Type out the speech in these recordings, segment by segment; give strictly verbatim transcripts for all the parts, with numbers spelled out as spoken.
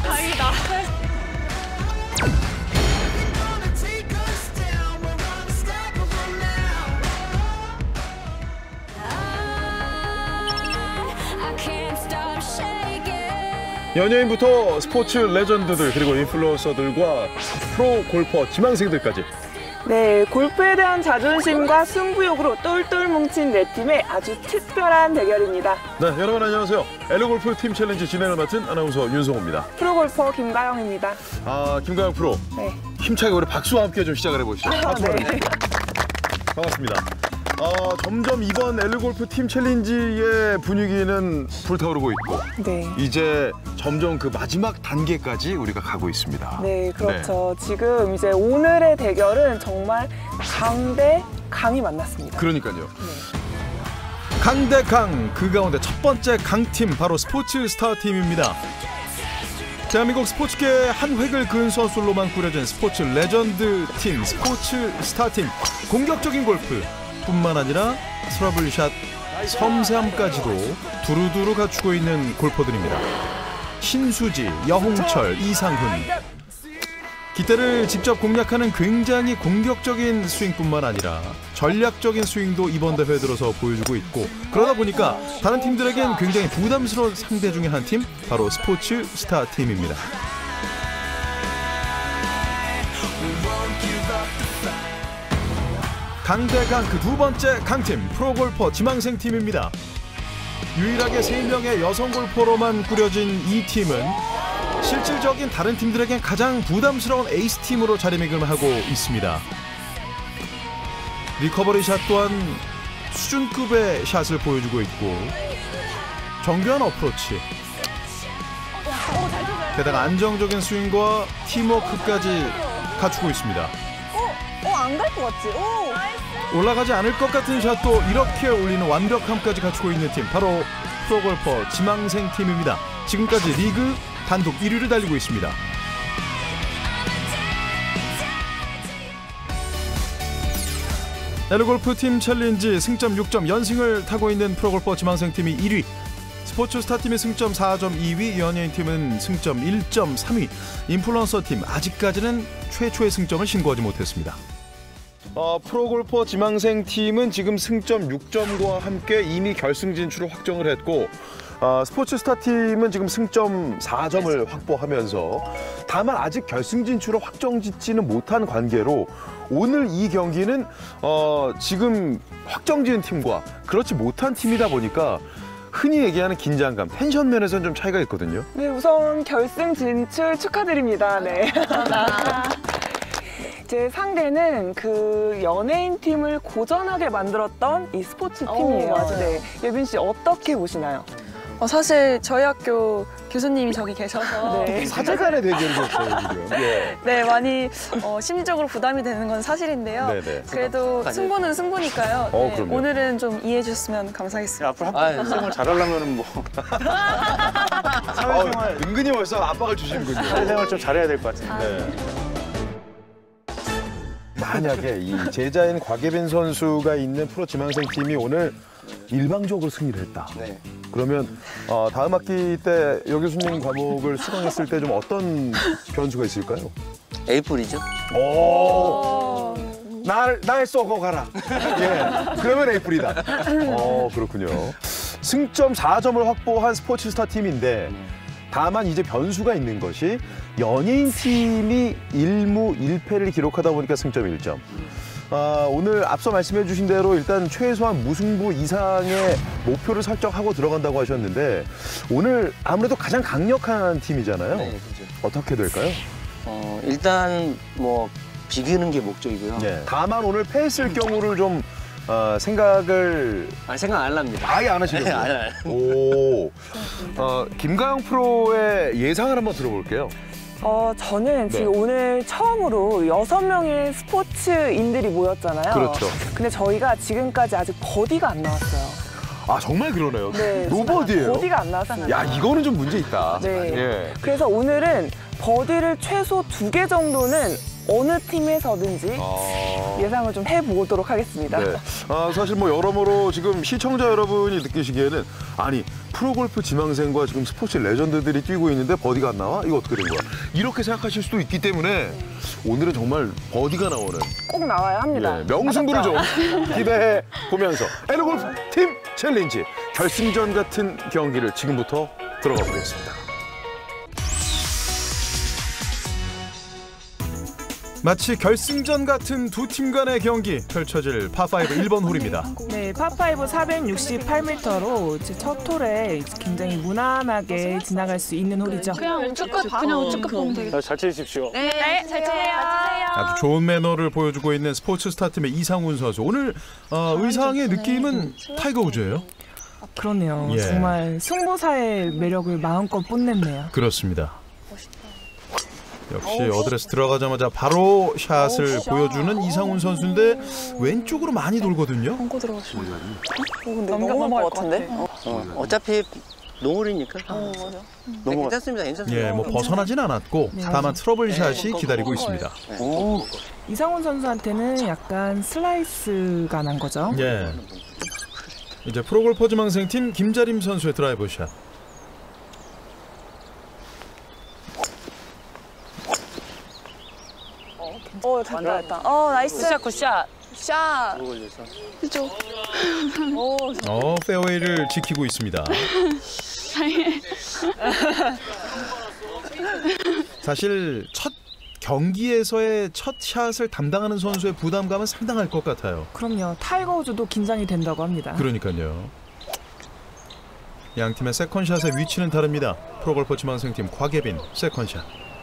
다행이다. 연예인부터 스포츠 레전드들 그리고 인플루언서들과 프로 골퍼 지망생들까지. 네, 골프에 대한 자존심과 승부욕으로 똘똘 뭉친 네 팀의 아주 특별한 대결입니다. 네, 여러분 안녕하세요. 엘리골프 팀 챌린지 진행을 맡은 아나운서 윤성호입니다. 프로골퍼 김가영입니다. 아, 김가영 프로. 네. 힘차게 우리 박수와 함께 좀 시작을 해보시죠. 박수 네. 바랍니다. 반갑습니다. 어, 점점 이번 엘리골프 팀 챌린지의 분위기는 불타오르고 있고 네. 이제 점점 그 마지막 단계까지 우리가 가고 있습니다. 네, 그렇죠. 네. 지금 이제 오늘의 대결은 정말 강 대 강이 만났습니다. 그러니까요. 네. 강 대 강, 그 가운데 첫 번째 강팀 바로 스포츠 스타 팀입니다. 대한민국 스포츠계의 한 획을 그은 선수로만 꾸려진 스포츠 레전드 팀, 스포츠 스타 팀. 공격적인 골프 뿐만 아니라 트러블샷, 섬세함까지도 두루두루 갖추고 있는 골퍼들입니다. 신수지, 여홍철, 이상훈. 기대를 직접 공략하는 굉장히 공격적인 스윙뿐만 아니라 전략적인 스윙도 이번 대회 들어서 보여주고 있고, 그러다 보니까 다른 팀들에겐 굉장히 부담스러운 상대 중에 한 팀, 바로 스포츠 스타 팀입니다. 강대강 그 두 번째 강팀, 프로골퍼 지망생 팀입니다. 유일하게 세 명의 여성 골퍼로만 꾸려진 이 팀은 실질적인 다른 팀들에겐 가장 부담스러운 에이스 팀으로 자리매김하고 있습니다. 리커버리 샷 또한 수준급의 샷을 보여주고 있고, 정교한 어프로치, 게다가 안정적인 스윙과 팀워크까지 갖추고 있습니다. 어, 안 갈 것 같지? 오! 올라가지 않을 것 같은 샷도 이렇게 올리는 완벽함까지 갖추고 있는 팀, 바로 프로골퍼 지망생 팀입니다. 지금까지 리그 단독 일 위를 달리고 있습니다. 엘리골프 팀 챌린지 승점 육 점 연승을 타고 있는 프로골퍼 지망생 팀이 일 위, 스포츠 스타 팀이 승점 사 점 이 위, 연예인 팀은 승점 일 점 삼 위, 인플루언서 팀 아직까지는 최초의 승점을 신고하지 못했습니다. 어, 프로골퍼 지망생 팀은 지금 승점 육 점과 함께 이미 결승 진출을 확정을 했고, 어, 스포츠 스타 팀은 지금 승점 사 점을 확보하면서 다만 아직 결승 진출을 확정짓지는 못한 관계로 오늘 이 경기는 어, 지금 확정지은 팀과 그렇지 못한 팀이다 보니까 흔히 얘기하는 긴장감, 텐션 면에서는 좀 차이가 있거든요. 네, 우선 결승 진출 축하드립니다. 네. 제 상대는 그 연예인 팀을 고전하게 만들었던 이 스포츠 팀이에요. 오, 맞아요. 네. 예빈 씨 어떻게 보시나요? 어, 사실 저희 학교 교수님이 저기 계셔서 네. 사제간의 대결이었어요, 지금. 예. 네, 많이 어, 심리적으로 부담이 되는 건 사실인데요. 네네. 그래도 승부는 승부니까요. 어, 네, 그럼요. 오늘은 좀 이해해 주셨으면 감사하겠습니다. 앞으로 학교 생활 잘하려면 뭐 사회생활 어, 은근히 벌써 압박을 주시는군요. 사회생활 좀 잘해야 될 것 같은데. 네. 만약에 이 제자인 곽예빈 선수가 있는 프로 지망생 팀이 오늘 일방적으로 승리를 했다. 네. 그러면 어, 다음 학기 때 여 교수님 과목을 수강했을 때 좀 어떤 변수가 있을까요? 에이프릴이죠. 오, 날, 날 쏘고 가라. 예, 그러면 에이프리다. 어, 그렇군요. 승점 사 점을 확보한 스포츠 스타 팀인데 다만 이제 변수가 있는 것이 연예인 팀이 일 무 일 패를 기록하다 보니까 승점 일 점. 아, 오늘 앞서 말씀해 주신 대로 일단 최소한 무승부 이상의 목표를 설정하고 들어간다고 하셨는데 오늘 아무래도 가장 강력한 팀이잖아요. 네, 그렇죠. 어떻게 될까요? 어, 일단 뭐 비기는 게 목적이고요. 예. 다만 오늘 패했을 경우를 좀 어, 생각을 아, 생각 안 합니다. 아예 안 하시려고요? 네, 안 해요. 오, 어, 김가영 프로의 예상을 한번 들어볼게요. 어, 저는 지금 네. 오늘 처음으로 여섯 명의 스포츠인들이 모였잖아요. 그렇죠. 근데 저희가 지금까지 아직 버디가 안 나왔어요. 아, 정말 그러네요. 네. 노버디예요. 버디가 안 나왔어요. 야, 이거는 좀 문제 있다. 네. 예. 그래서 오늘은 버디를 최소 두 개 정도는 어느 팀에서든지 아... 예상을 좀 해보도록 하겠습니다. 네. 아, 사실 뭐 여러모로 지금 시청자 여러분이 느끼시기에는 아니 프로골프 지망생과 지금 스포츠 레전드들이 뛰고 있는데 버디가 안 나와? 이거 어떻게 된 거야? 이렇게 생각하실 수도 있기 때문에 오늘은 정말 버디가 나오는 꼭 나와야 합니다. 예, 명승부를 좀 기대해 보면서 에너골프 팀 챌린지 결승전 같은 경기를 지금부터 들어가 보겠습니다. 마치 결승전 같은 두 팀 간의 경기 펼쳐질 파오 일 번 홀입니다. 네, 파오 사백육십팔 미터로 첫 홀에 굉장히 무난하게 지나갈 수 있는 홀이죠. 그냥 우측 끝 그냥 우측 끝 보면 되겠다. 잘 치십시오. 네, 잘 치세요. 아주 좋은 매너를 보여주고 있는 스포츠 스타팀의 이상훈 선수. 오늘 어, 의상의 느낌은 타이거 우즈예요? 그렇네요. 예. 정말 승부사의 매력을 마음껏 뽐냈네요. 그렇습니다. 역시 어드레스 들어가자마자 바로 샷을 보여주는 이상훈 선수인데 왼쪽으로 많이 돌거든요. 벙커 들어갔어. 넘겨갈 것 같은데? 어, 어차피 노을이니까. 어, 맞아. 네, 괜찮습니다. 괜찮습니다. 예, 뭐 벗어나진 않았고 다만 트러블 샷이 기다리고 있습니다. 오, 이상훈 선수한테는 약간 슬라이스가 난 거죠. 예. 이제 프로골퍼 지망생팀 김자림 선수의 드라이버 샷. 어, 됐다, 됐다. 어, 나이스. 굿샷, 굿샷. 샷. 걸려서. 그죠? 오, 어, 페어웨이를 지키고 있습니다. 사실 첫 경기에서의 첫 샷을 담당하는 선수의 부담감은 상당할 것 같아요. 그럼요. 타이거 우즈도 긴장이 된다고 합니다. 그러니까요. 양 팀의 세컨샷의 위치는 다릅니다. 프로골퍼 지망생팀 곽예빈 세컨샷.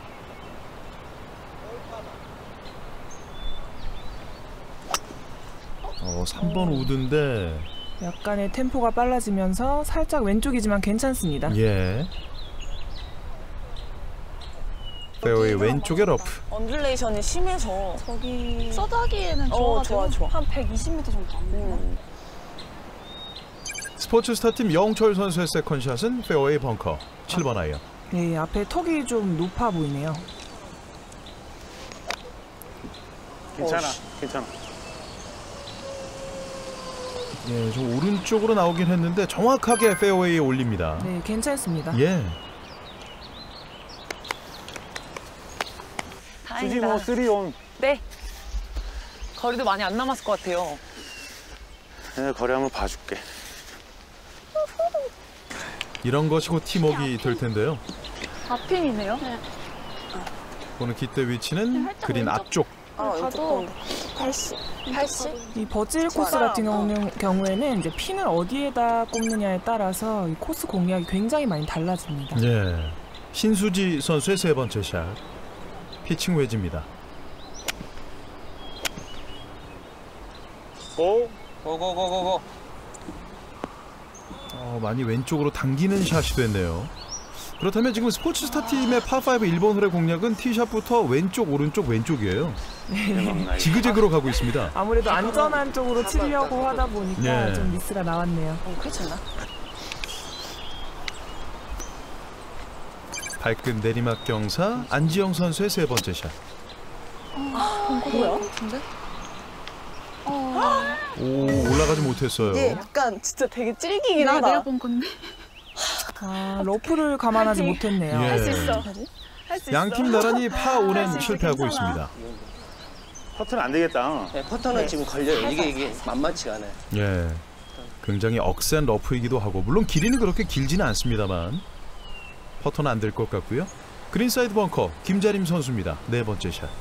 어, 삼 번 우드인데 약간의 템포가 빨라지면서 살짝 왼쪽이지만 괜찮습니다. 예. 페어웨이 왼쪽에 러프. 언듈레이션이 심해서 저기 서다기에는 어, 좋아가지고 좋아, 좋아. 한 백이십 미터 정도 안 되나? 음. 스포츠 스타팀 영철 선수의 세컨샷은 페어웨이 벙커 칠 번 아이언. 네, 앞에 턱이 좀 높아 보이네요. 괜찮아, 괜찮아. 예, 좀 오른쪽으로 나오긴 했는데 정확하게 페어웨이에 올립니다. 네, 괜찮습니다. 예. 수지 뭐 쓰리온. 네. 거리도 많이 안 남았을 것 같아요. 네, 거리 한번 봐줄게. 이런 것이 곧 팀워크가 될 텐데요. 앞핀이네요. 네. 오늘 기대 위치는 그린 앞쪽. 아, 봐도 팔십, 팔십? 이 버질 코스 같은 경우는, 경우에는 이제 핀을 어디에다 꼽느냐에 따라서 이 코스 공략이 굉장히 많이 달라집니다. 예. 신수지 선수의 세 번째 샷. 피칭 웨지입니다. 고! 고고고고고. 어, 많이 왼쪽으로 당기는 샷이 됐네요. 그렇다면 지금 스포츠 스타 팀의 파오 일 번 홀의 공략은 티샷부터 왼쪽, 오른쪽, 왼쪽이에요. 지그재그로 가고 있습니다. 아무래도 안전한 쪽으로 치려고 하다 보니까 예. 좀 미스가 나왔네요. 어, 괜찮아. 발끝 내리막 경사 안지영 선수의 세 번째 샷. 뭐야? 근데? 오, 올라가지 못했어요. 이게 약간 진짜 되게 찔기긴 나 하다. 내가 본 건데. 아, 러프를 감안하지 못했네요. 예. 할 수 있어. 양팀 나란히 파오는 실패하고 있습니다. 퍼트는 안 되겠다. 네, 퍼터는 지금 걸려요. 이게 이게 만만치가 않아요. 예. 굉장히 억센 러프이기도 하고 물론 길이는 그렇게 길지는 않습니다만 퍼터는 안 될 것 같고요. 그린사이드 벙커 김자림 선수입니다. 네 번째 샷.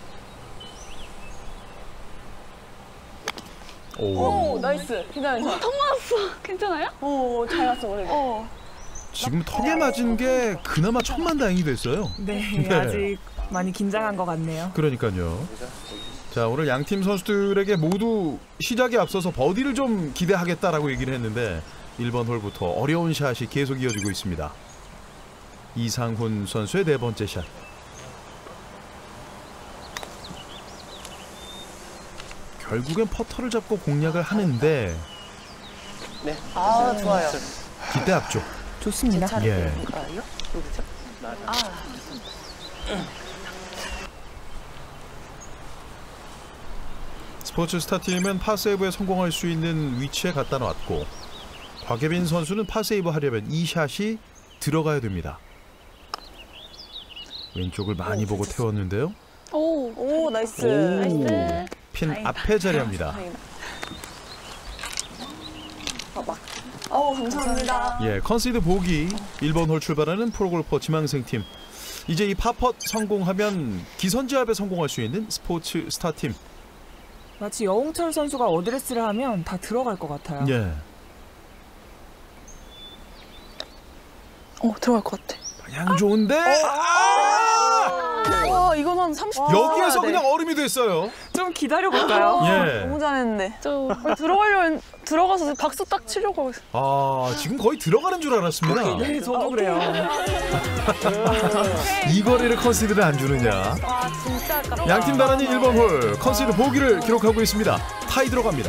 오. 오, 나이스. 기다려. 괜찮아요? 오, 잘 났어, 그래도. 어. 지금 턱에 맞은 게 그나마 천만다행이 됐어요. 네, 네. 아직 많이 긴장한 것 같네요. 그러니까요. 자, 오늘 양팀 선수들에게 모두 시작에 앞서서 버디를 좀 기대하겠다라고 얘기를 했는데 일 번 홀부터 어려운 샷이 계속 이어지고 있습니다. 이상훈 선수의 네 번째 샷. 결국엔 퍼터를 잡고 공략을 하는데 네. 아, 좋아요. 기대 앞쪽. 좋습니다. 예. 그러요? 그렇죠? 아. 스포츠스타 팀은 파세이브에 성공할 수 있는 위치에 갖다 놨고 곽예빈 선수는 파세이브 하려면 이 샷이 들어가야 됩니다. 왼쪽을 많이 보고 태웠는데요. 오, 오, 나이스. 오, 나이스. 핀 다행이다. 앞에 자리합니다. 다행이다. 어, 감사합니다. 예, 컨시드 보기 일 번 홀 출발하는 프로골퍼 지망생팀. 이제 이 파펫 성공하면 기선제압에 성공할 수 있는 스포츠 스타팀. 마치 여홍철 선수가 어드레스를 하면 다 들어갈 것 같아요. 예. 어, 들어갈 것 같아. 방향 좋은데 아! 와, 이건 한 삼십 분 여기에서 들어가야 돼. 그냥 얼음이 됐어요. 좀 기다려볼까요? 예. 너무 잘했는데. 저 들어가려면 들어가서 박수 딱 치려고 하고 있어. 아, 지금 거의 들어가는 줄 알았습니다. 네, 저도 그래요. 이 거리를 컨시드를 안 주느냐. 와, 진짜 아깝다. 양팀 나란히 일 번 홀 컨시드 보기를 기록하고 있습니다. 타이 들어갑니다.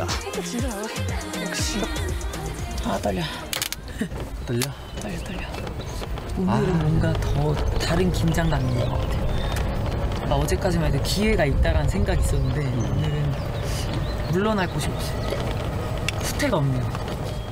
아 떨려. 떨려? 떨려 떨려. 오늘은 뭔가 더 다른 긴장감이 있는 것 같아요. 나 어제까지만 해도 기회가 있다라는 생각이 있었는데 오늘은 물러날 곳이 없어요. 후퇴가 없네요.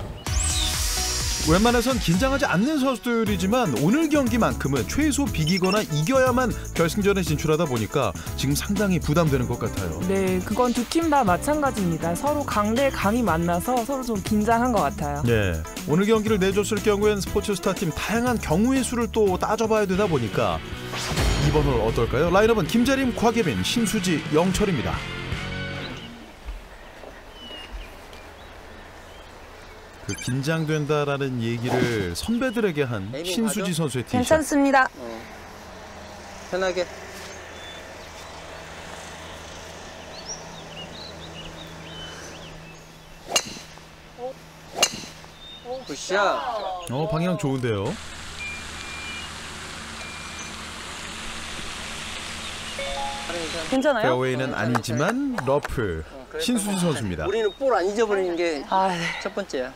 웬만해선 긴장하지 않는 선수들이지만 오늘 경기만큼은 최소 비기거나 이겨야만 결승전에 진출하다 보니까 지금 상당히 부담되는 것 같아요. 네, 그건 두 팀 다 마찬가지입니다. 서로 강대 강이 만나서 서로 좀 긴장한 것 같아요. 예, 오늘 경기를 내줬을 경우엔 스포츠스타팀 다양한 경우의 수를 또 따져봐야 되다 보니까 이번 홀 어떨까요? 라인업은 김재림, 곽예빈, 신수지, 영철입니다. 그 긴장된다라는 얘기를 선배들에게 한 신수지 선수의 티샷. 괜찮습니다. 어. 편하게. 굿샷. 어, 방향 좋은데요. 괜찮아요? 페어웨이는 아니지만 러프. 신수지 선수입니다. 우리는 볼 안 잊어버리는 게 첫 아, 네. 번째야.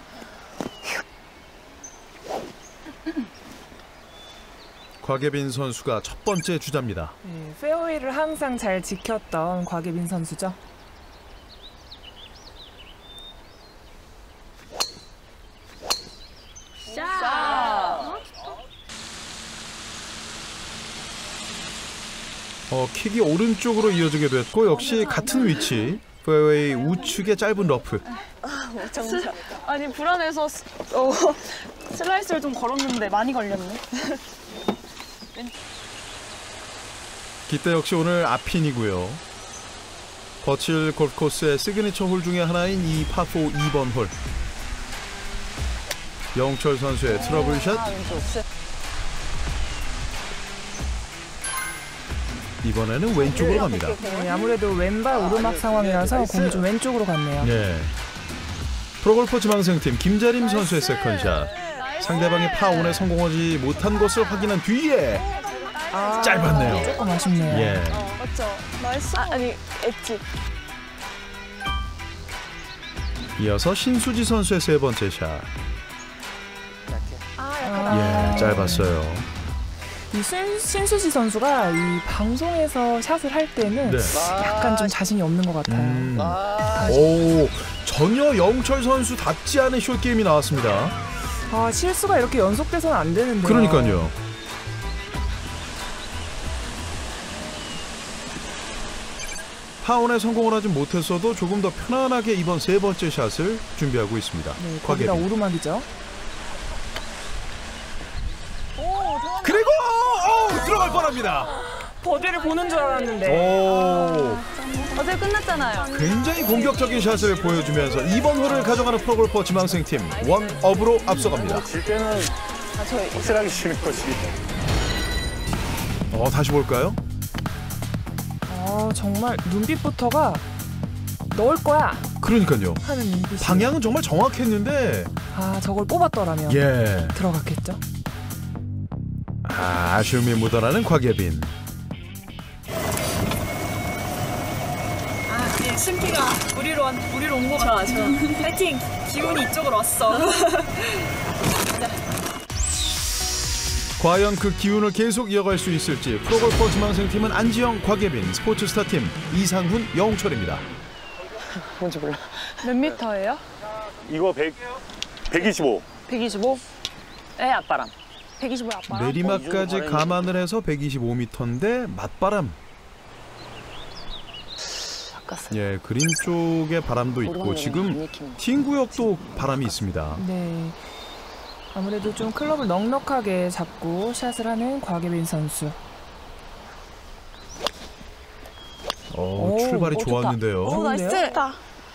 곽예빈 선수가 첫 번째 주자입니다. 네, 페어웨이를 항상 잘 지켰던 곽예빈 선수죠. 어, 킥이 오른쪽으로 이어지게 됐고 역시 같은 위치. 페어웨이 우측의 짧은 러프. 스, 아니 불안해서 스, 어, 슬라이스를 좀 걸었는데 많이 걸렸네. 기대 역시 오늘 앞핀이고요. 버칠 골프코스의 시그니처 홀 중에 하나인 이 파포 이 번 홀. 영철 선수의 트러블샷. 이번에는 왼쪽으로 갑니다. 네, 아무래도 왼발 오르막 상황이라서 공이 좀 왼쪽으로 갔네요. 네. 프로골퍼 지망생팀 김재림 선수의 세컨샷. 상대방의 파온에 성공하지 못한 것을 확인한 뒤에 아, 짧았네요. 조금 아쉽네요. 예. 맞죠? 나이스. 아, 아니 엣지. 이어서 신수지 선수의 세 번째 샷. 아, 예, 짧았어요. 이 신, 신수지 선수가 이 방송에서 샷을 할 때는 네. 약간 좀 자신이 없는 것 같아요. 음. 아, 오, 전혀 영철 선수답지 않은 숏 게임이 나왔습니다. 아, 실수가 이렇게 연속돼서는 안 되는데요. 그러니까요. 파온에 성공을 하지 못했어도 조금 더 편안하게 이번 세 번째 샷을 준비하고 있습니다. 네, 거기다 곽예빈. 오르막이죠. 그리고 오, 들어갈 뻔합니다. 버디를 보는 줄 알았는데. 오, 어제 끝났잖아요. 굉장히 공격적인 샷을 보여주면서 이번 홀을 가져가는 프로골퍼 지망생팀 원업으로 앞서갑니다. 질 때는 확실하게 치는 거지. 어, 다시 볼까요? 어, 정말 눈빛부터가 넣을 거야 그러니까요. 하는 눈빛이. 방향은 정말 정확했는데 아, 저걸 뽑았더라면 예, 들어갔겠죠. 아, 아쉬움이 묻어나는 곽예빈. 아, 예, 신비가 우리로 온, 우리로 온 거 같아. 좋아, 좋아. 파이팅. 기운이 이쪽으로 왔어. 과연 그 기운을 계속 이어갈 수 있을지 프로골퍼 지망생팀은 안지영, 곽예빈, 스포츠스타팀 이상훈, 영철입니다. 뭔지 몰라. 몇 미터예요? 이거 백, 백이십오. 백이십오? 에 앞바람. 백이십오 앞바람? 내리막까지 감안을 해서 백이십오 미터인데 맞바람. 바꿨어요. 예, 그린 쪽에 바람도 있고 지금 팀 구역도 바람이 있습니다. 네. 아무래도 좀 클럽을 넉넉하게 잡고 샷을 하는 곽예빈 선수. 어, 오, 출발이 오, 좋다. 좋았는데요. 오, 나이스. 좋은데요?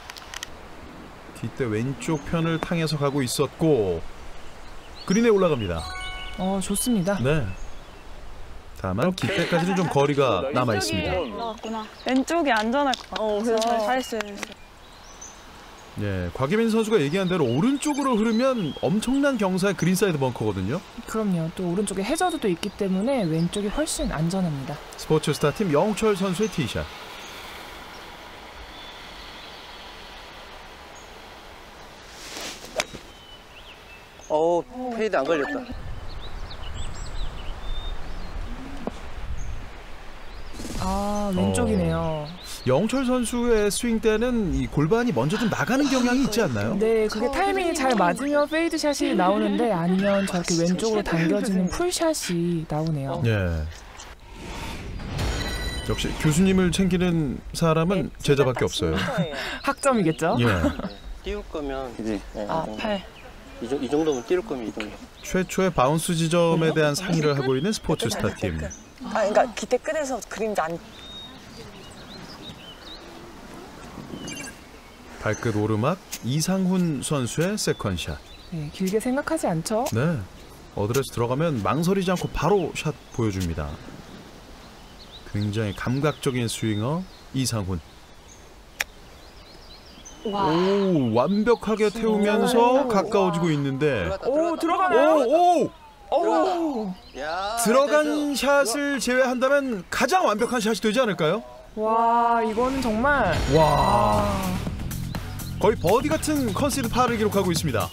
뒷대 왼쪽 편을 탕해서 가고 있었고 그린에 올라갑니다. 어, 좋습니다. 네. 다만 뒷대까지는 좀 거리가 남아 있습니다. 나왔구나. 왼쪽이 안전할 것 같아. 어, 그래서 잘 잘했어요. 예, 곽예빈 선수가 얘기한 대로 오른쪽으로 흐르면 엄청난 경사의 그린사이드 벙커거든요. 그럼요. 또 오른쪽에 해저드도 있기 때문에 왼쪽이 훨씬 안전합니다. 스포츠스타팀 영철 선수의 티샷. 어, 페이드 안 걸렸다. 아, 왼쪽이네요. 영철 선수의 스윙 때는 이 골반이 먼저 좀 나가는 경향이 있지 않나요? 네, 그게 타이밍이 잘 맞으면 페이드샷이 나오는데 아니면 저렇게 왼쪽으로 당겨지는 풀샷이 나오네요. 예. 역시 교수님을 챙기는 사람은 제자밖에 없어요. 학점이겠죠? 예. 띄울 거면 이제 네, 아, 이 정도. 팔. 이, 정, 이 정도면 띄울 거면 이 정도. 최초의 바운스 지점에 대한 상의를 하고 있는 스포츠스타팀. 아, 그러니까 기대 끝에서 그림자 안. 발끝 오르막 이상훈 선수의 세컨샷. 네, 길게 생각하지 않죠? 네. 어드레스 들어가면 망설이지 않고 바로 샷 보여줍니다. 굉장히 감각적인 스윙어 이상훈. 와. 오, 완벽하게 태우면서 가까워지고 있는데 들어갔다, 오, 들어갔다. 들어가나요? 오, 오! 오! 야, 들어간 됐어. 샷을 제외한다면 가장 완벽한 샷이 되지 않을까요? 와, 이거는 정말 와, 거의 버디 같은 컨시드 파를 기록하고 있습니다.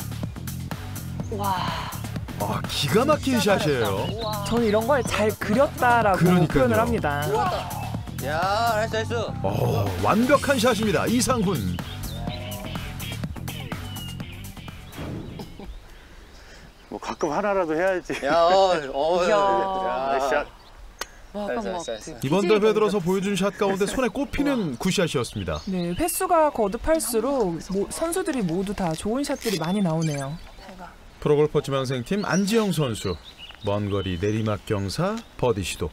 와. 아, 기가 막힌 샷이에요. 저는 이런 걸 잘 그렸다라고 그러니까요. 표현을 합니다. 들어갔다. 야, 나이스, 나이스. 어, 완벽한 샷입니다. 이상훈. 뭐 가끔 하나라도 해야지. 야, 어, 어, 야. 야, 나이스 샷. 와, 나이스, 막 나이스, 나이스. 이번 대회 들어서 보여준 샷 가운데 손에 꼽히는 굿샷이었습니다. 네, 횟수가 거듭할수록 모, 선수들이 모두 다 좋은 샷들이 많이 나오네요. 프로골퍼 지망생팀 안지영 선수. 먼 거리 내리막 경사 버디 시도.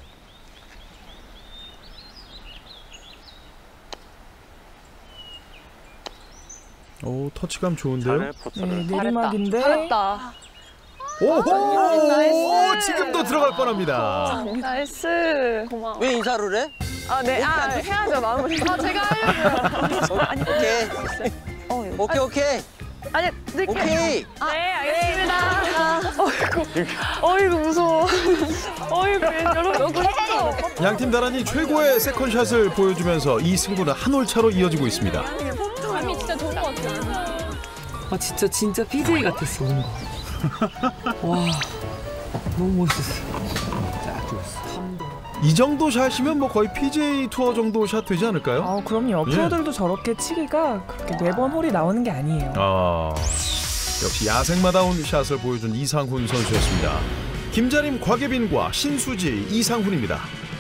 오, 터치감 좋은데요? 잘해, 네, 포터를. 내리막인데 잘했다. 오호! 나이스. 지금도 들어갈 뻔합니다. 나이스. 고마워. 왜 인사를 해? 아, 네. 아, 해야죠, 마무리. 아, 제가 하려고요. 아니, 오케이. 어, 이거. 오케이, 오케이. 아니, 늦게. 오케이. 아, 네, 알겠습니다. 어이구, 어이구, 무서워. 어이구, 여러분, 오케이. 양팀 나란히 최고의 세컨샷을 보여주면서 이 승부는 한 올 차로 이어지고 있습니다. 감이 진짜 좋은 것 같아요. 아 진짜 진짜 피제이 같았어 뭔가. 와 너무 멋있었어. 감동. 이 정도 샷이면 뭐 거의 피지에이 투어 정도 샷 되지 않을까요? 아, 그럼요. 예. 프로들도 저렇게 치기가 그렇게 매번 홀이 나오는 게 아니에요. 아, 역시 야생마다운 샷을 보여준 이상훈 선수였습니다. 김자림, 곽예빈과 신수지, 이상훈입니다.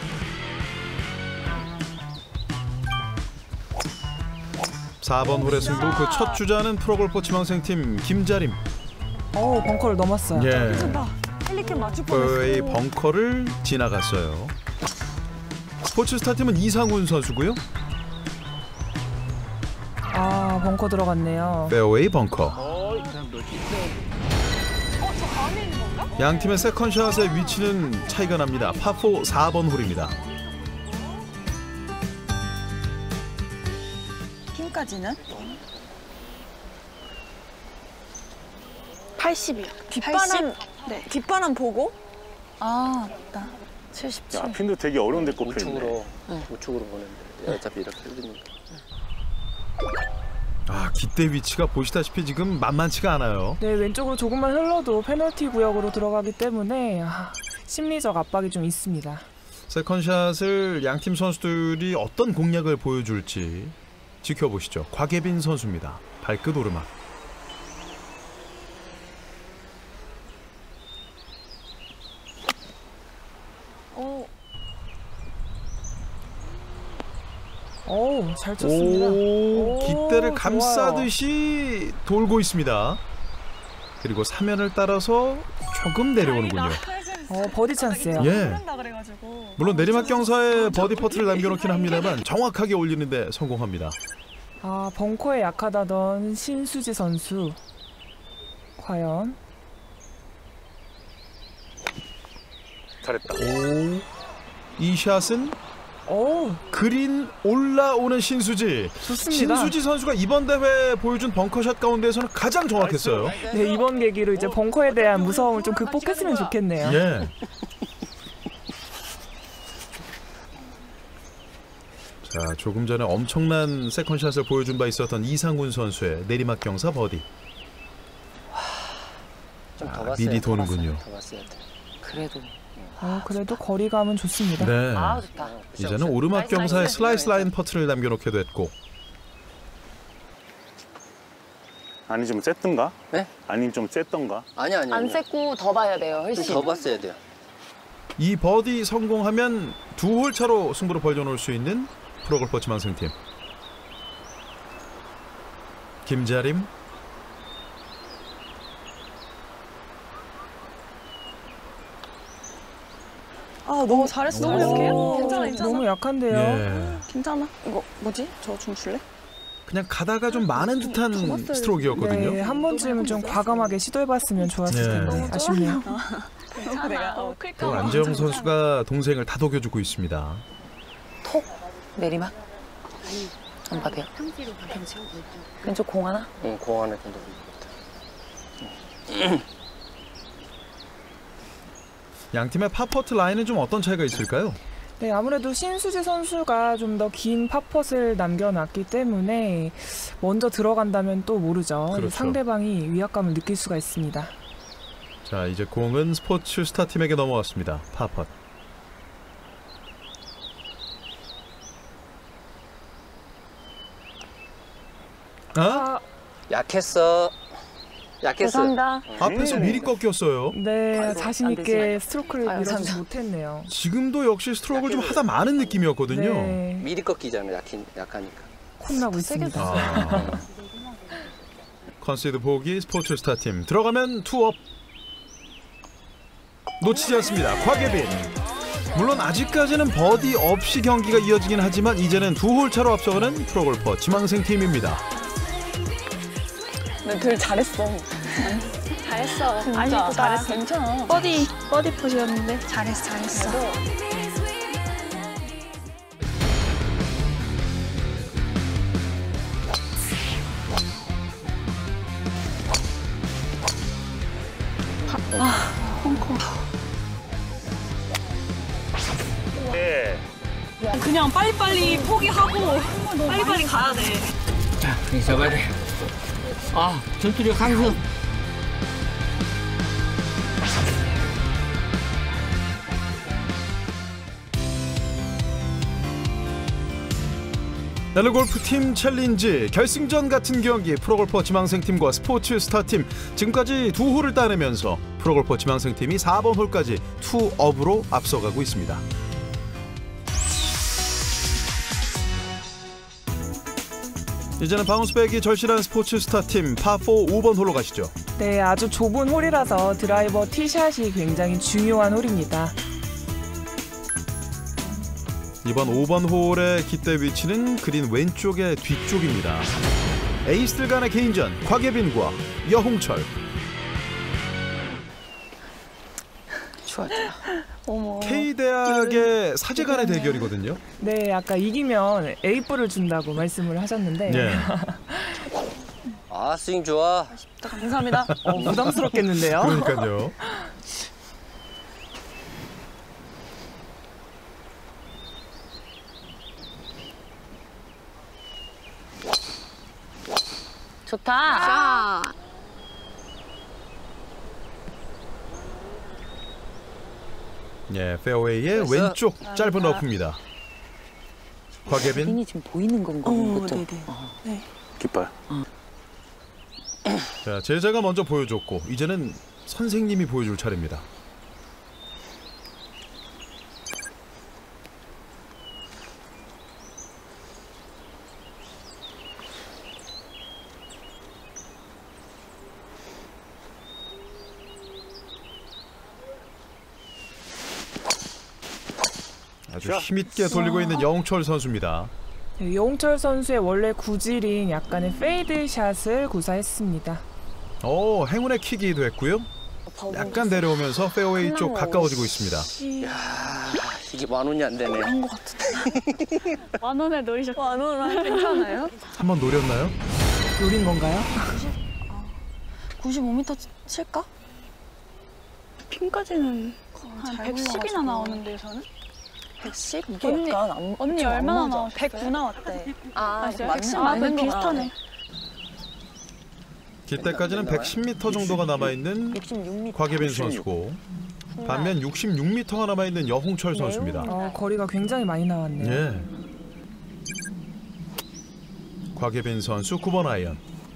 사 번 홀의 승부 그 첫 주자는 프로골퍼 지망생팀 김자림. 어, 벙커를 넘었어요. 예, 헬리캠 맞출 페어웨이 뻔했어. 벙커를 지나갔어요. 스포츠스타팀은 이상훈 선수고요. 아, 벙커 들어갔네요. 페어웨이 벙커. 양 팀의 세컨샷의 위치는 차이가 납니다. 파포 사 번 홀입니다. 핀까지는? 팔십이요. 뒷바람, 네. 뒷바람 보고? 아, 맞다. 칠십칠. 야, 핀도 되게 어려운데 꼽혀있네. 우측으로, 우측으로 보내는데 어차피 이렇게 흐르니까. 아, 깃대 위치가 보시다시피 지금 만만치가 않아요. 네, 왼쪽으로 조금만 흘러도 페널티 구역으로 들어가기 때문에 아, 심리적 압박이 좀 있습니다. 세컨샷을 양팀 선수들이 어떤 공략을 보여줄지 지켜보시죠. 곽예빈 선수입니다. 발끝 오르막. 오, 오, 잘 쳤습니다. 오, 깃대를 오, 감싸듯이 돌고 있습니다. 그리고 사면을 따라서 조금 내려오는군요. 어, 버디 찬스예요. 예. 한다 그래가지고. 물론 내리막 경사에 버디 퍼트를 남겨놓긴 합니다만 정확하게 올리는데 성공합니다. 아, 벙커에 약하다던 신수지 선수. 과연? 잘했다. 오, 이 샷은 오, 그린 올라오는 신수지. 좋습니다. 신수지 선수가 이번 대회 보여준 벙커샷 가운데에서는 가장 정확했어요. 네, 이번 계기로 이제 벙커에 대한 무서움을 좀 극복했으면 좋겠네요. 예. 자, 조금 전에 엄청난 세컨샷을 보여준 바 있었던 이상훈 선수의 내리막 경사 버디. 좀 더 아, 봤어야 미리 돼, 도는군요. 더 봤어야 돼. 그래도 어, 그래도 거리감은 좋습니다. 네. 아 좋다. 이제는 오르막 경사에 슬라이스 라인 퍼트를 남겨놓게 됐고. 아니 좀 셌던가? 네? 아니면 좀 셌던가? 아니 아니. 안 셌고 더 봐야 돼요. 훨씬. 더 봤어야 돼요. 이 버디 성공하면 두 홀 차로 승부를 벌려놓을 수 있는 프로골퍼 지망생팀. 김자림, 아, 너무 잘했어. 너무 약해요? 오, 괜찮아, 괜찮아. 너무 약한데요. 예. 괜찮아. 이거 뭐지? 저 좀 줄래? 그냥 가다가 좀 많은 듯한 스트로크였거든요. 네, 한 번쯤은 좀 과감하게 시도해봤으면 좋았을 네. 텐데 아쉽네요. 내가 너무 어, 클까 그리고 봐. 안재영 선수가 동생을 다독여주고 있습니다. 톡 내리막. 안 봐도요. 왼쪽 공 하나. 응, 공 안에 던져. 양 팀의 파퍼트 라인은 좀 어떤 차이가 있을까요? 네, 아무래도 신수지 선수가 좀 더 긴 팝펫을 남겨놨기 때문에 먼저 들어간다면 또 모르죠. 그렇죠. 상대방이 위압감을 느낄 수가 있습니다. 자, 이제 공은 스포츠 스타 팀에게 넘어왔습니다. 파펫. 아? 아, 약했어. 약했어. 감사합니다. 앞에서 미리 꺾였어요. 네, 자신 안 있게 되지. 스트로크를 아유, 밀어주지 감사합니다. 못했네요. 지금도 역시 스트로크를 좀 하다 많은 느낌이었거든요. 네, 미리 꺾이잖아. 약히 약하니까. 콩나고 있습니다. 아. 컨시드 보기 스포츠 스타 팀 들어가면 투업. 놓치지 않습니다. 곽예빈. 물론 아직까지는 버디 없이 경기가 이어지긴 하지만 이제는 두 홀 차로 앞서가는 프로골퍼 지망생 팀입니다. 네, 되게 잘했어. 잘했어. 진짜. 아니, 또 잘했어. 괜찮아. 버디, 버디 푸시였는데 잘했어, 잘했어. 네. 그냥 빨리빨리 포기하고 빨리빨리 가야 돼. 자, 여기 잡아야 돼. 아, 전투력 상승. 넬로골프 팀 챌린지 결승전 같은 경기 프로골퍼 지망생팀과 스포츠 스타팀 지금까지 두 홀을 따내면서 프로골퍼 지망생팀이 사 번 홀까지 투업으로 앞서가고 있습니다. 이제는 바운스백이 절실한 스포츠 스타팀 파사 오 번 홀로 가시죠. 네, 아주 좁은 홀이라서 드라이버 티샷이 굉장히 중요한 홀입니다. 이번 오 번 홀의 깃대 위치는 그린 왼쪽의 뒤쪽입니다. 에이스들 간의 개인전 곽예빈과 여홍철. 좋아 좋아. 어머. K대학의 사제 간의 대결이거든요. 네, 아까 이기면 에이뿔을 준다고 말씀을 하셨는데 네. 아, 스윙 좋아. 감사합니다. 어, 부담스럽겠는데요. 그러니까요. 좋다. 예, 페어웨이의 됐어. 왼쪽 짧은 러프입니다. 곽예빈. 빈이 지금 보이는 건가? 어, 그쵸? 네네. 네. 깃발. 자, 제자가 먼저 보여줬고 이제는 선생님이 보여줄 차례입니다. 아주 힘있게 돌리고 있는 영철 선수입니다. 네, 영철 선수의 원래 구질인 약간의 페이드 샷을 구사했습니다. 오, 행운의 킥이 됐고요. 약간 내려오면서 페어웨이 쪽 가까워지고 있습니다. 야, 이게 만 원이 안 되네. 한것 같은데. 만 원에 노리셨. 만 원은 괜찮아요? 한번 노렸나요? 노린 건가요? 구십오 미터 칠까? 핀까지는 한 백십이나 나오는데 저는? 백십? 이게 언니, 약간 안, 언니 좀 얼마나 안 맞아. 나와? 백구 나왔대. 아, 맞아요? 맞는 아, 맞는 거 비슷하네. 기대까지는 백십 미터 정도가 남아있는 육십육 미터. 곽예빈 선수고 반면 육십육 미터가 남아있는 여홍철 선수입니다. 어, 거리가 굉장히 많이 나왔네요. 예. 곽예빈 선수 구 번 아이언.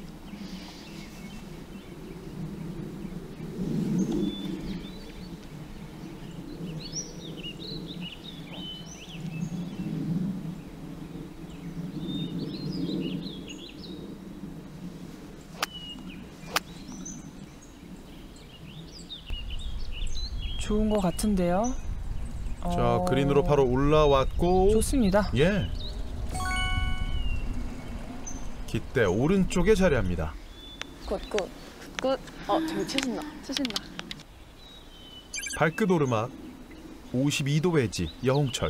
좋은 것 같은데요. 자, 어, 그린으로 바로 올라왔고 좋습니다. 예. 기대 오른쪽에 자리합니다. 굿, 굿. 끝. 어, 저기 치신다. 치신다. 발끝 오르막 오십이 도 웨지 여홍철.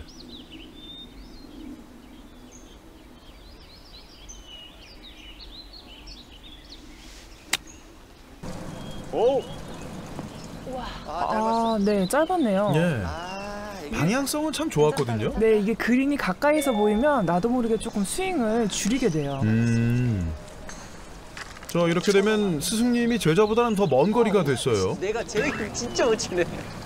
오! 아, 네, 짧았네요. 예. 아, 이게 방향성은 참 좋았거든요. 네, 이게 그린이 가까이서 보이면 나도 모르게 조금 스윙을 줄이게 돼요. 음. 자, 이렇게 되면 스승님이 제자보다는 더 먼 거리가 됐어요. 내가 제일 진짜 못 치네.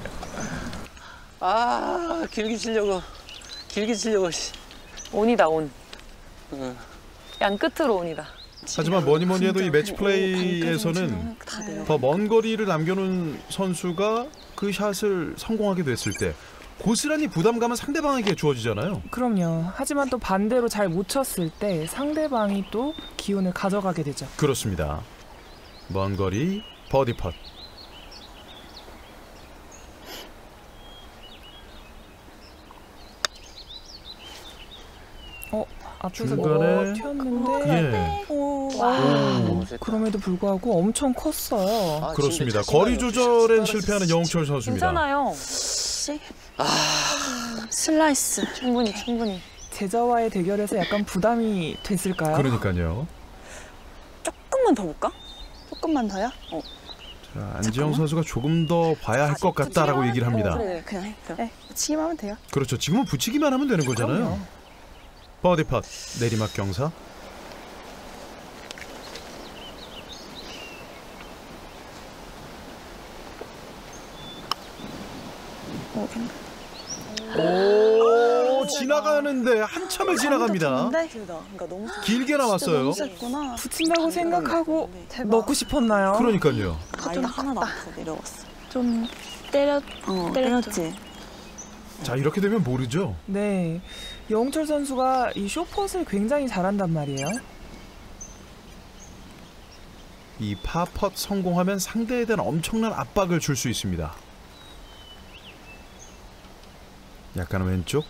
아, 길게 치려고. 길게 치려고. 씨. 온이다 온. 응. 양 끝으로 온이다. 하지만 뭐니 뭐니 해도 이 매치 플레이에서는 더 먼 거리를 남겨놓은 선수가 그 샷을 성공하게 됐을 때 고스란히 부담감은 상대방에게 주어지잖아요. 그럼요. 하지만 또 반대로 잘 못 쳤을 때 상대방이 또 기운을 가져가게 되죠. 그렇습니다. 먼 거리 버디 펫. 어, 앞에서 중간에 튀었는데 예. 오, 그럼에도 불구하고 엄청 컸어요. 아, 그렇습니다. 진짜 거리 자신감이 조절엔 없어. 실패하는 영철 선수입니다. 괜찮아요. 슬라이스. 충분히 충분히. 제자와의 대결에서 약간 부담이 됐을까요? 그러니까요. 조금만 더 볼까? 조금만 더요? 어. 자, 안지영 선수가 조금 더 봐야 할 것 같다라고 얘기를 합니다. 그래, 그냥 해. 네, 치기만 하면 돼요. 그렇죠. 지금은 붙이기만 하면 되는 거잖아요. 버디 팟 내리막 경사. 어, 괜찮- 오, 지나가는데 한참을 지나갑니다. 네. 그러니까 너무 길게 나왔어요. 너무 셌구나. 붙인다고 생각하고 대박. 넣고 싶었나요? 그러니까요. 아예 하나 나서 내려왔어. 좀 때려, 어, 때렸죠. 때렸지. 자, 이렇게 되면 모르죠. 네, 영철 선수가 이 쇼폿을 굉장히 잘한단 말이에요. 이 파펫 성공하면 상대에 대한 엄청난 압박을 줄 수 있습니다. 약간은 왼쪽.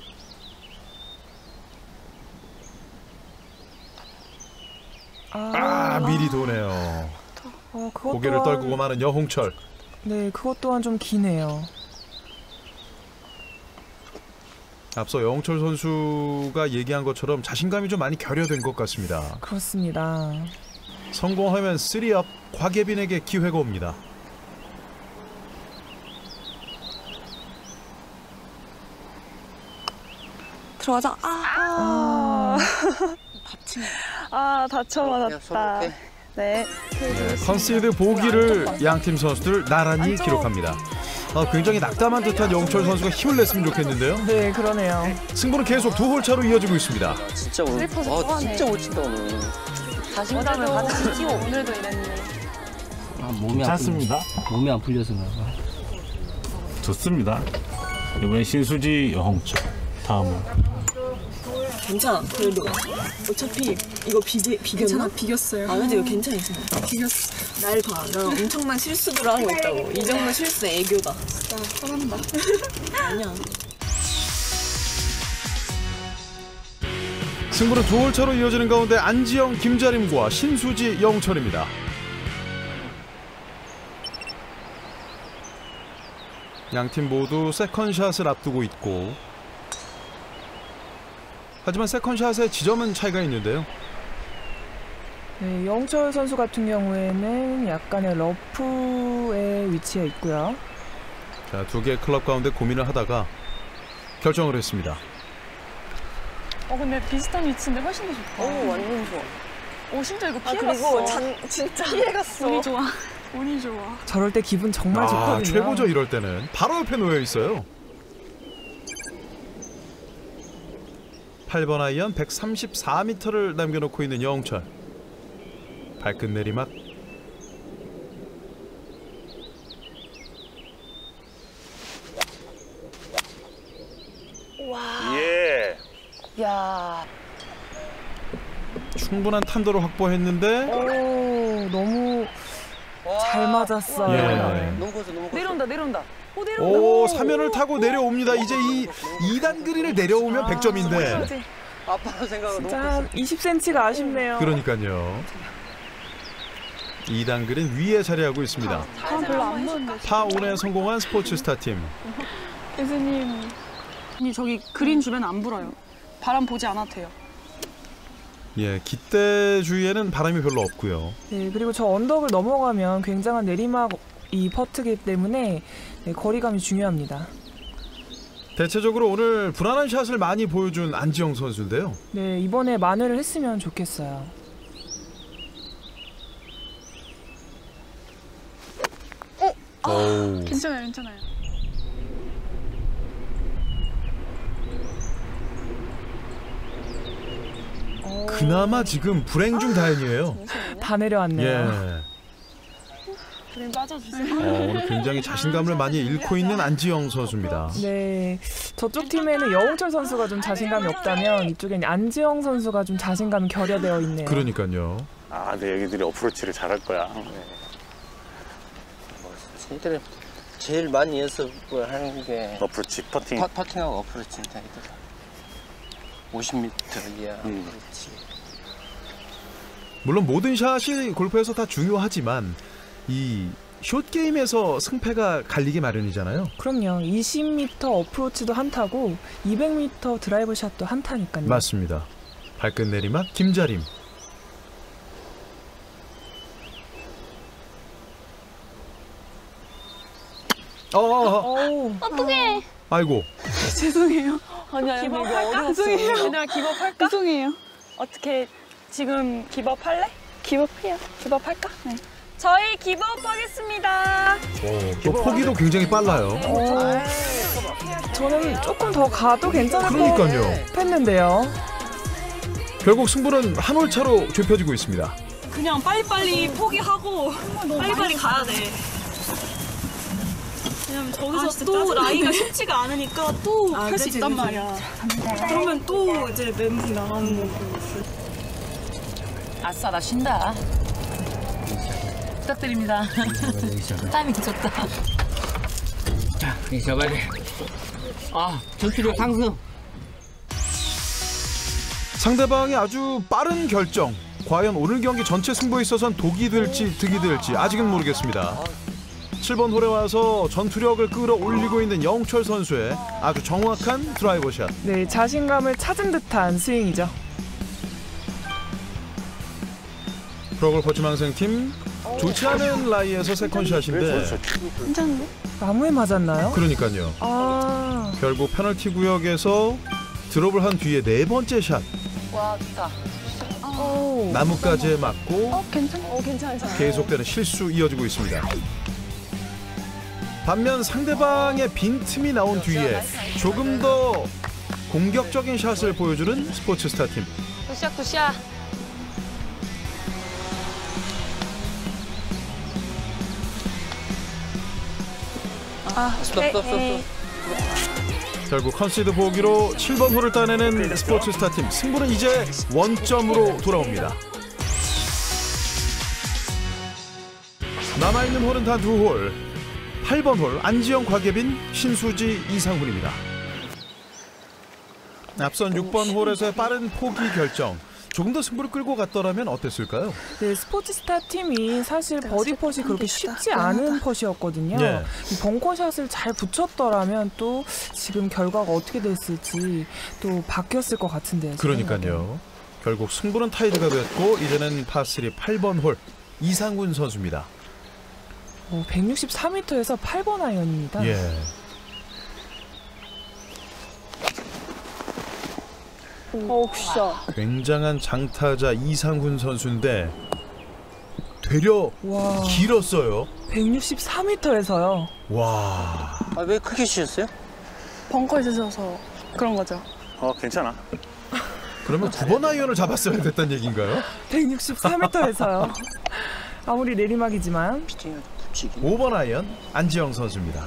아, 아, 미리 도네요. 어, 그것 고개를 또한- 떨구고 마는 여홍철. 네, 그것 또한 좀 기네요. 앞서 여홍철 선수가 얘기한 것처럼 자신감이 좀 많이 결여된 것 같습니다. 그렇습니다. 성공하면 쓰리업 곽예빈에게 기회가 옵니다. 들어가자. 아, 다친 아, 다쳐 그냥 손 맞았다. 이렇게. 네. 네, 컨시드 보기를 양팀 선수들 나란히 기록합니다. 아, 굉장히 낙담한 듯한 영철 선수가 힘을 냈으면 좋겠는데요. 네, 그러네요. 승부는 계속 두 홀 차로 이어지고 있습니다. 아, 진짜 오늘 아, 진짜 못 친다 오늘. 자신감을 가지고 뛰어. 오늘도 이랬네. 아, 몸이 괜찮습니다. 몸이 안 풀려서 그런가. 좋습니다. 이번에 신수지 영철. 다음은. 괜찮아. 그래도 어차피 이거 비비 비겼나? 비겼어요. 아 근데 이거 괜찮아. 비겼어. 날 봐. 나 엄청난 실수들을 하고 있다고. 이 정도 실수 애교다. 진짜 화난다. 아니야. 승부는 두 홀 차로 이어지는 가운데 안지영, 김자림과 신수지, 영철입니다. 양팀 모두 세컨샷을 앞두고 있고, 하지만 세컨샷의 지점은 차이가 있는데요. 네, 영철 선수 같은 경우에는 약간의 러프에 위치해 있고요. 자, 두 개의 클럽 가운데 고민을 하다가 결정을 했습니다. 어 근데 비슷한 위치인데 훨씬 더 좋다. 오, 완전 좋아. 오 심지어 이거 아, 피해갔어. 그리고 잔, 진짜 피해갔어. 운이 좋아. 운이 좋아. 저럴 때 기분 정말 아, 좋거든요. 최고죠. 이럴 때는 바로 옆에 놓여 있어요. 팔 번 아이언 백삼십사 미터를 남겨놓고 있는 영철. 발끝 내리막. 예. 야. 충분한 탄도를 확보했는데 오, 너무 잘 맞았어요. 예. 너무 커서 너무 커서. 내려온다 내려온다. 오 내려온다. 오, 사면을 타고 내려옵니다. 이제 이 이 단 그린을 내려오면 백 점인데. 아빠는 생각은 너무 진짜 커서. 한 이십 센티미터가 아쉽네요. 그러니까요. 이 단 그린 위에 자리하고 있습니다. 아 별로 안 보는데. 파온에 성공한 스포츠스타 팀. 교수님. 아니 저기 그린 주변 안 불어요. 바람 보지 않아도 돼요. 예, 기대 주위에는 바람이 별로 없고요. 네, 그리고 저 언덕을 넘어가면 굉장한 내리막 이 퍼트기 때문에 네, 거리감이 중요합니다. 대체적으로 오늘 불안한 샷을 많이 보여준 안지영 선수인데요. 네, 이번에 만회를 했으면 좋겠어요. 오. 괜찮아요, 괜찮아요. 그나마 지금 불행 중 다행이에요. 다 내려왔네요. 예. 그림 빠져주세요. 어, 오늘 굉장히 자신감을 많이 잃고 있는 안지영 선수입니다. 네, 저쪽 팀에는 여홍철 선수가 좀 자신감이 없다면 이쪽엔 안지영 선수가 좀 자신감이 결여되어 있네요. 그러니까요. 아, 내 애기들이 어프로치를 잘할 거야. 쟤들은 제일 많이 연습을 하는 게 어프로치, 퍼팅. 파, 퍼팅하고 어프로치인데 얘들. 오십 미터야. 음. 어프로치. 물론 모든 샷이 골프에서 다 중요하지만 이 숏게임에서 승패가 갈리기 마련이잖아요. 그럼요. 이십 미터 어프로치도 한타고 이백 미터 드라이브 샷도 한타니까요. 맞습니다. 발끝 내리막 김자림. 어, 어, 어. 어떡해. 아이고. 죄송해요. 아니야, 이거 기법할까? 죄송해요. 얘들아 기법할까? 죄송해요. 어떻게 지금 기법할래? 기법해요. 기법할까? 네. 저희 기법하겠습니다. 또 포기도 굉장히 빨라요. 어, 저는 조금 더 가도 괜찮을 그러니까요. 것 했는데요. 결국 승부는 한 홀 차로 좁혀지고 있습니다. 그냥 빨리빨리 포기하고 빨리빨리 가야 돼. 왜냐면 저기서 또 라이가 쉽지가 않으니까 또 할 수 있단 말이야. 그러면 또 이제 멘붕 나가는 거고. 아싸 나 쉰다. 부탁드립니다. 타이밍 좋다. 자, 이 잡아야 돼. 아, 전투력 상승. 상대방이 아주 빠른 결정. 과연 오늘 경기 전체 승부에 있어서는 독이 될지 득이 될지 아직은 모르겠습니다. 칠 번 홀에 와서 전투력을 끌어올리고 있는 영철 선수의 아주 정확한 드라이버 샷. 네, 자신감을 찾은 듯한 스윙이죠. 프로골퍼 지망생팀 좋지 않은 라이에서 세컨샷인데 괜찮은데? 나무에 맞았나요? 그러니까요. 아, 결국 페널티 구역에서 드롭을 한 뒤에 네 번째 샷. 와 좋다. 오. 나무까지 맞고 어 괜찮아. 어, 괜찮아, 괜찮아. 계속되는 실수 이어지고 있습니다. 반면 상대방의 빈틈이 나온 뒤에 조금 더 공격적인 샷을 보여주는 스포츠 스타 팀. 굿샷 굿샷. 아, 스톱 스톱 스톱. 결국 컨시드 보기로 칠 번 홀을 따내는 스포츠 스타 팀. 승부는 이제 원점으로 돌아옵니다. 남아있는 홀은 단 두 홀. 팔 번 홀 안지영, 곽예빈, 신수지, 이상훈입니다. 앞선 육 번 홀에서의 빠른 포기 결정. 조금 더 승부를 끌고 갔더라면 어땠을까요? 네, 스포츠 스타 팀이 사실 버디 펫이 그렇게 쉽지 않은 펫이었거든요. 예. 이 벙커샷을 잘 붙였더라면 또 지금 결과가 어떻게 됐을지 또 바뀌었을 것 같은데요. 그러니까요. 결국 승부는 타이드가 됐고 이제는 파쓰리 팔 번 홀 이상훈 선수입니다. 어, 백육십사 미터에서 팔 번 아이언입니다. 예. 어, 굿샷. 굉장한 장타자 이상훈 선수인데 되려 와. 길었어요. 백육십사 미터에서요. 와. 아, 왜 크게 치셨어요? 벙커에 있어서 그런 거죠. 어, 괜찮아. 그러면 구 번 아이언을 잡았어야 됐다는 얘기인가요? 백육십사 미터에서요. 아무리 내리막이지만. 오 번 아이언 안지영 선수입니다.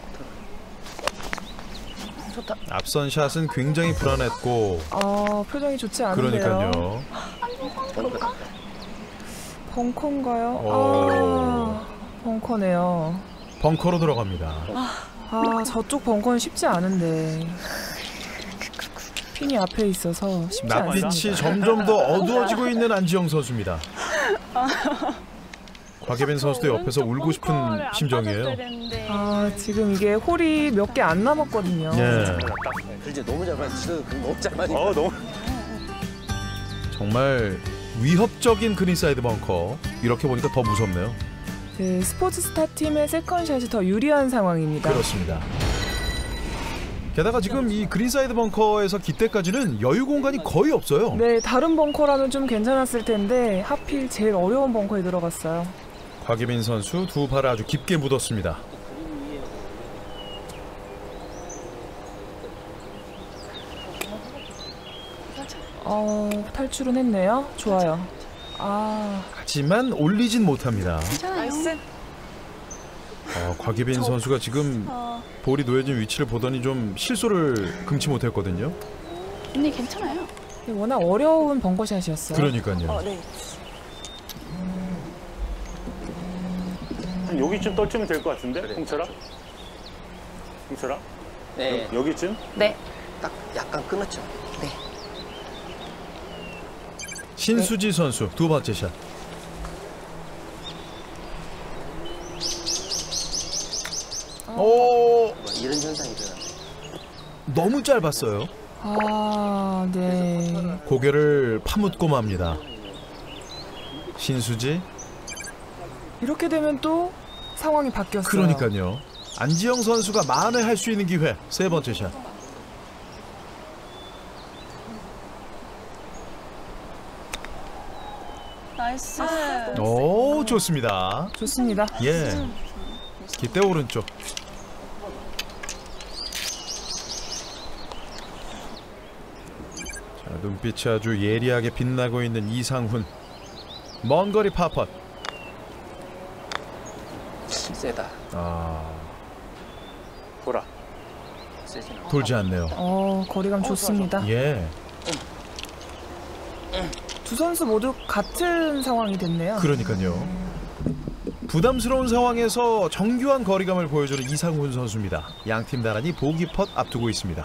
좋다. 앞선 샷은 굉장히 불안했고 아, 표정이 좋지 않은데요. 그러니까요. 벙커인가요? 오. 아, 벙커네요. 벙커로 들어갑니다. 아, 저쪽 벙커는 쉽지 않은데. 핀이 앞에 있어서 쉽지 않습니다. 낯빛이 점점 더 어두워지고 있는 안지영 선수입니다. 곽예빈 선수도 옆에서 울고 싶은 심정이에요. 아, 지금 이게 홀이 몇 개 안 남았거든요. 예. 글쎄 너무 잘 맞았어. 너무 잘 맞았어. 어, 너무. 정말 위협적인 그린사이드 벙커. 이렇게 보니까 더 무섭네요. 네, 스포츠 스타 팀의 세컨샷이 더 유리한 상황입니다. 그렇습니다. 게다가 지금 이 그린사이드 벙커에서 기대까지는 여유 공간이 거의 없어요. 네, 다른 벙커라면 좀 괜찮았을 텐데 하필 제일 어려운 벙커에 들어갔어요. 곽예빈 선수 두 발을 아주 깊게 묻었습니다. 어, 탈출은 했네요. 좋아요. 아, 하지만 올리진 못합니다. 나이스. 어, 곽예빈 선수가 지금 어, 볼이 놓여진 위치를 보더니 좀 실수를 금치 못했거든요. 언니 괜찮아요. 워낙 어려운 벙커샷이었어요. 그러니까요. 어, 네. 한 여기쯤 떨치면 될 것 같은데, 홍철아? 홍철아? 네. 여, 여기쯤? 네. 딱 약간 끊었죠. 네. 신수지 선수 두 번째 샷. 오, 이런 현상이 일어나네. 너무 짧았어요. 아, 네. 고개를 파묻고 맙니다. 신수지. 이렇게 되면 또 상황이 바뀌었어요. 그러니까요. 안지영 선수가 만회할 수 있는 기회. 세 번째 샷. 나이스. 오, 좋습니다. 좋습니다. 예. 기대 오른쪽. 자, 눈빛이 아주 예리하게 빛나고 있는 이상훈. 먼 거리 파펫. 세다. 아, 보라. 세지. 돌지 않네요. 어, 거리감 좋습니다. 예. 두 선수 모두 같은 상황이 됐네요. 그러니까요. 부담스러운 상황에서 정교한 거리감을 보여주는 이상훈 선수입니다. 양팀 나란히 보기 펫 앞두고 있습니다.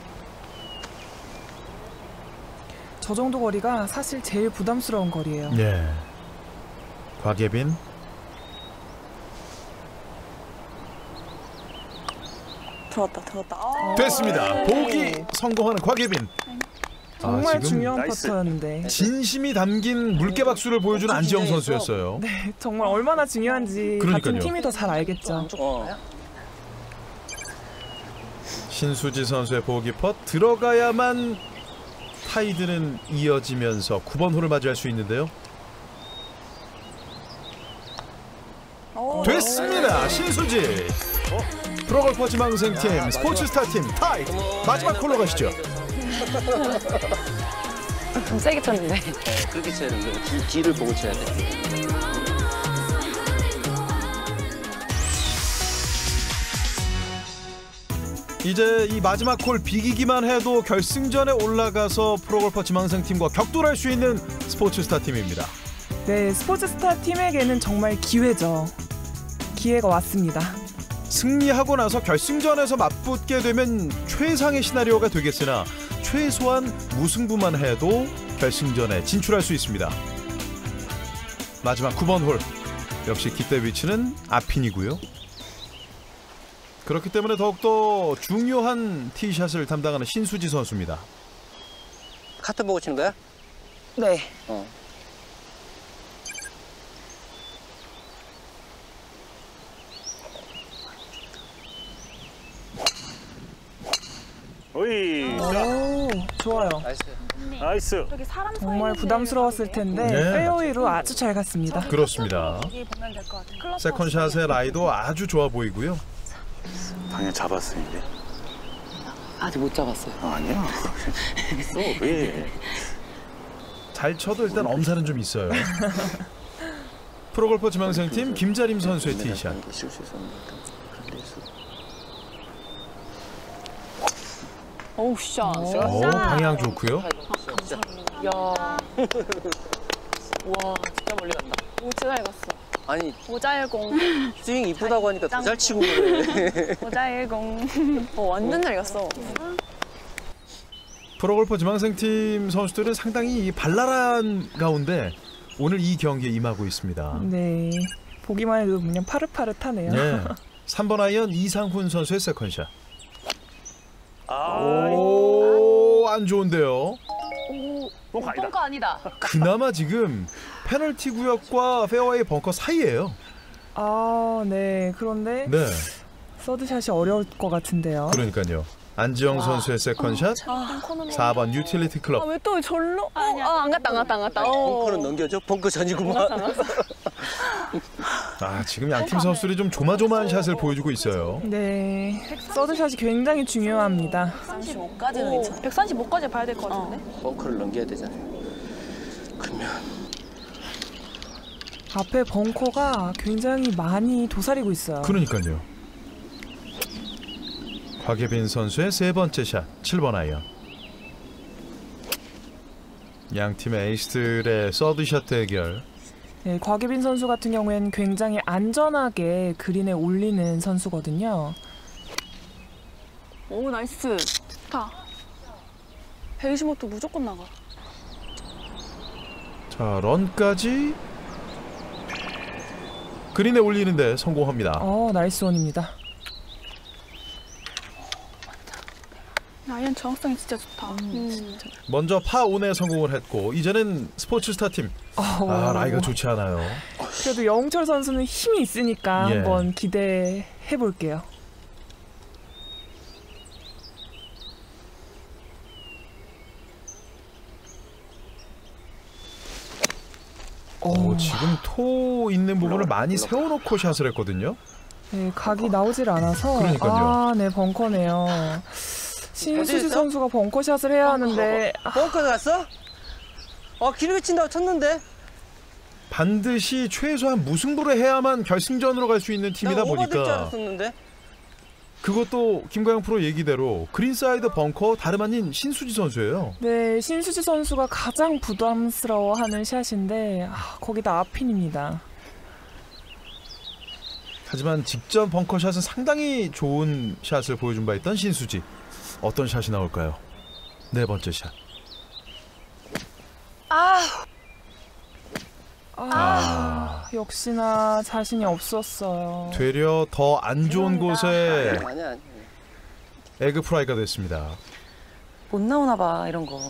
저 정도 거리가 사실 제일 부담스러운 거리예요. 예. 곽예빈. 들어왔다, 들어왔다. 아, 됐습니다. 보기 성공하는 곽예빈. 정말 아, 지금 중요한 나이스. 퍼터였는데. 진심이 담긴 물개박수를 보여주는 안지영 선수였어요. 네, 정말 얼마나 중요한지 그러니까요. 같은 팀이 더 잘 알겠죠. 어. 신수지 선수의 보기 펫 들어가야만 타이드는 이어지면서 구 번 홀을 맞이할 수 있는데요. 오, 됐습니다. 신수지. 프로골퍼 지망생팀 스포츠스타팀 타이 마지막 콜로 가시죠. 좀 세게 쳤는데. 네, 그렇게 쳐야 되는 거예요. 뒤, 뒤를 보고 쳐야 돼. 이제 이 마지막 콜 비기기만 해도 결승전에 올라가서 프로골퍼 지망생팀과 격돌할 수 있는 스포츠스타 팀입니다. 네, 스포츠스타 팀에게는 정말 기회죠. 기회가 왔습니다. 승리하고 나서 결승전에서 맞붙게 되면 최상의 시나리오가 되겠으나 최소한 무승부만 해도 결승전에 진출할 수 있습니다. 마지막 구 번 홀. 역시 기대 위치는 앞핀이고요. 그렇기 때문에 더욱더 중요한 티샷을 담당하는 신수지 선수입니다. 카트 보고 치는 거야? 네. 어. 오이. 오, 좋아요. 나이스. 나이스. 여기 사람 정말 부담스러웠을 텐데 네. 페어웨이로 아주 잘 갔습니다. 그렇습니다. 여기 보면 될 것 같아요. 클럽 세컨샷의 라이도 아주 좋아 보이고요. 당연히 잡았어 이제. 아직 못 잡았어요. 아, 아니야. 너 왜? 잘 쳐도 일단 엄살은 좀 있어요. 프로골퍼 지망생팀 김자림 선수의 티샷. 오우 샷. 오, 방향 좋고요. 야. 와, 진짜 멀리 간다. 오, 진짜 잘 갔어. 아니 오자일공. 스윙 이쁘다고 하니까 더 잘 치고 그래. 오자일공. 어, 완전 잘 갔어. 프로골퍼 지망생팀 선수들은 상당히 발랄한 가운데 오늘 이 경기에 임하고 있습니다. 네, 보기만 해도 그냥 파릇파릇하네요. 네. 삼 번 아이언 이상훈 선수의 세컨샷. 아, 오, 안 좋은데요. 뻥 아니다. 벙커 아니다. 그나마 지금 페널티 구역과 페어웨이 벙커 사이예요. 아, 네. 그런데 네. 서드샷이 어려울 것 같은데요. 그러니까요. 안지영 선수의 세컨샷. 사 번 유틸리티 클럽. 아, 왜 또 절로? 아, 아, 안 갔다, 안 갔다, 안 갔다. 아니, 어. 벙커는 넘겨줘? 벙커 전이구만. 아, 지금 양팀 선수들이 좀 조마조마한 샷을 보여주고 있어요. 네, 서드샷이 굉장히 중요합니다. 백삼십오까지는 괜찮아. 백삼십오까지 봐야 될 것 같은데? 벙커를 넘겨야 되잖아요. 그러면 앞에 벙커가 굉장히 많이 도사리고 있어요. 그러니까요. 곽예빈 선수의 세 번째 샷, 칠 번 아이언. 양 팀의 에이스들의 서드샷 대결. 네, 곽예빈 선수 같은 경우에는 굉장히 안전하게 그린에 올리는 선수거든요. 오, 나이스. 좋다. 백이십오 도 무조건 나가. 자, 런까지 그린에 올리는데 성공합니다. 어, 나이스 원입니다. 아이언 정확성이 진짜 좋다. 음. 먼저 파온에 성공을 했고 이제는 스포츠스타 팀. 아, 라이가 좋지 않아요. 그래도 영철 선수는 힘이 있으니까 예. 한번 기대해 볼게요. 오, 지금 토 있는 부분을 많이 세워놓고 샷을 했거든요. 네, 각이 나오질 않아서. 그러니까요. 아, 네, 벙커네요. 신수지 선수가 벙커샷을 해야 하는데. 아, 벙커 갔어? 어, 길게 친다고 쳤는데? 반드시 최소한 무승부를 해야만 결승전으로 갈 수 있는 팀이다 나 오버될 줄 보니까 알았었는데? 그것도 김가영 프로 얘기대로 그린사이드 벙커 다름 아닌 신수지 선수예요. 네, 신수지 선수가 가장 부담스러워하는 샷인데 아, 거기다 앞핀입니다. 하지만 직전 벙커샷은 상당히 좋은 샷을 보여준 바 있던 신수지. 어떤 샷이 나올까요? 네 번째 샷. 아, 아, 아. 역시나 자신이 없었어요. 되려 더 안 좋은 곳에 아니야, 아니야. 에그 프라이가 됐습니다. 못 나오나 봐, 이런 거.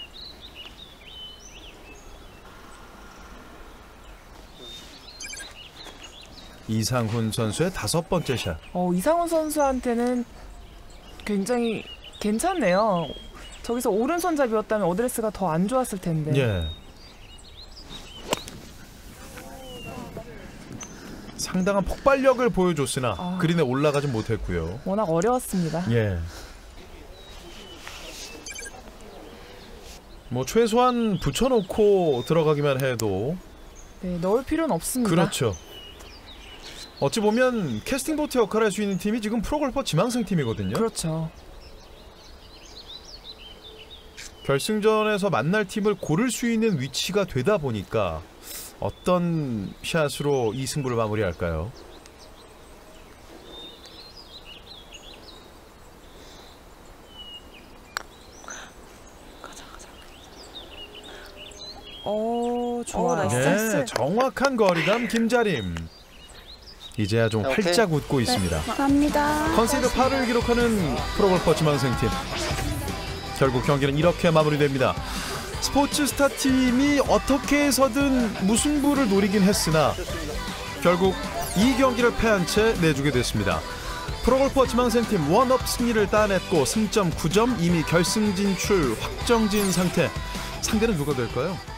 이상훈 선수의 다섯 번째 샷. 어, 이상훈 선수한테는 굉장히 괜찮네요. 저기서 오른손잡이였다면 어드레스가 더 안 좋았을 텐데. 예. 상당한 폭발력을 보여줬으나 아. 그린에 올라가지 못했고요. 워낙 어려웠습니다. 예. 뭐 최소한 붙여놓고 들어가기만 해도 네, 넣을 필요는 없습니다. 그렇죠. 어찌 보면 캐스팅 보트 역할을 할 수 있는 팀이 지금 프로골퍼 지망생 팀이거든요. 그렇죠. 결승전에서 만날 팀을 고를 수 있는 위치가 되다 보니까 어떤 샷으로 이 승부를 마무리할까요? 오, 좋아요. 네, 정확한 거리감 김자림. 이제야 좀 오케이. 활짝 웃고 있습니다. 감사합니다. 컨세이드 팔을 기록하는 프로골퍼 지망생팀. 결국 경기는 이렇게 마무리됩니다. 스포츠스타 팀이 어떻게 해서든 무승부를 노리긴 했으나 결국 이 경기를 패한 채 내주게 됐습니다. 프로골퍼 지망생팀 원업 승리를 따냈고 승점 구 점, 이미 결승 진출 확정진 상태. 상대는 누가 될까요?